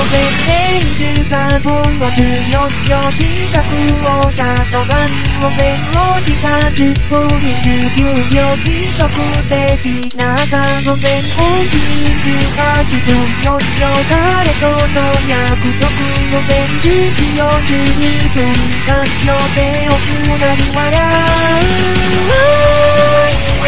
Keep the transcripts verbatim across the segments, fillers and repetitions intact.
全年じゅうさんぶんのじゅうよん秒四角をシャットガンを全文字さんじゅっぷんにじゅうきゅうびょう規則的なさんの全文字にじゅうはちふんよん秒彼との約束の全じゅうじよんじゅうにふんさんびょう手をつなぎ笑う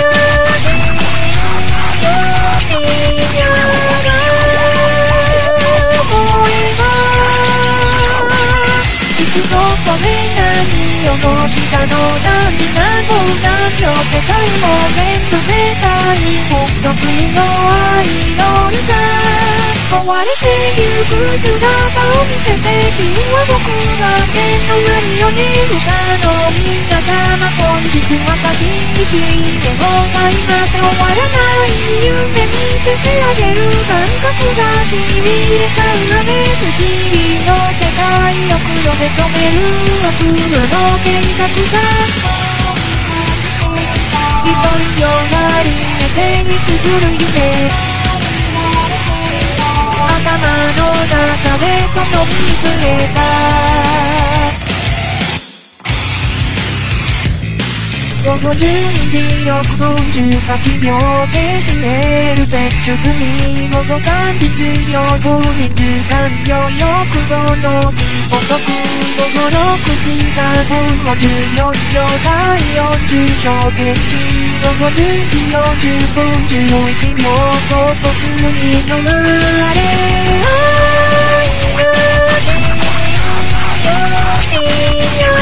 いつのため何を残したの何時何分何秒ってさえも全部メタにほっとするの愛のりさ壊れてゆく姿を見せて君は僕が手の上よね愚者の皆様本日私に聞いてございます終わらない夢見せてあげる感覚がしびれちゃうよね不思議の世界を黒で染める悪魔の計画さ一本よがりで成立する夢頭の中で外に触れた午後じゅうにじろっぷんじゅうはちびょうでシエルセッシュスに午後さんじじゅうよんふんにじゅうさんびょう欲望の法則午後ろくじさんぶんごじゅうよんびょうだいよんじゅう小天地午後じゅうじよんじゅっぷんじゅういちびょう唐突に飲まれ愛がしいや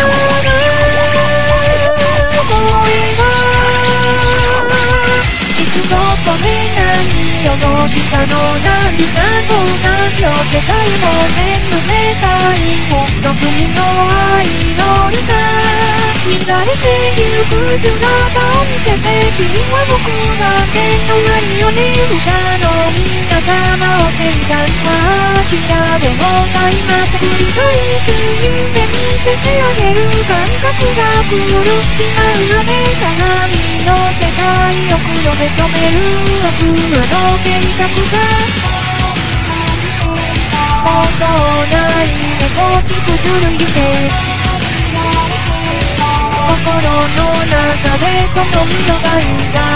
いつどこで何をどうしたの何時何分何秒ってさえも全部メタにほっとするの愛のりさ乱れてゆく姿を見せて君は僕が手の上によね愚者の皆様を生産はあちらでございます繰り返す夢見せてあげる感覚が狂っちまうよね鏡の世界を黒で染める悪魔の計画さ妄想内で構築する夢心の中でその身のがんだ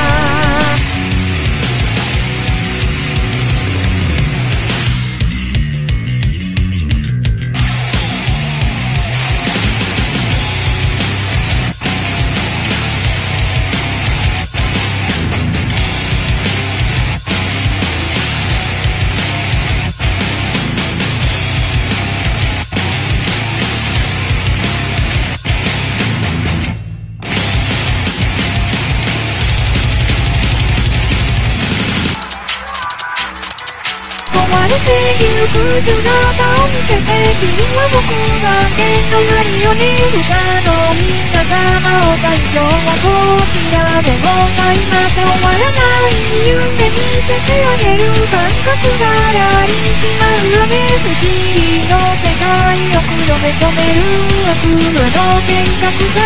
壊れてゆく姿を見せて君は僕が手の上によね愚者の皆様を太陽はこちらでございます終わらない夢見せてあげる感覚がらりちまうよね不思議の世界を黒で染める悪魔の計画さ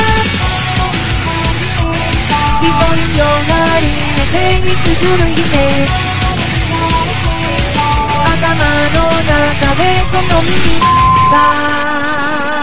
一本よがりで成立する夢頭の中でその耳が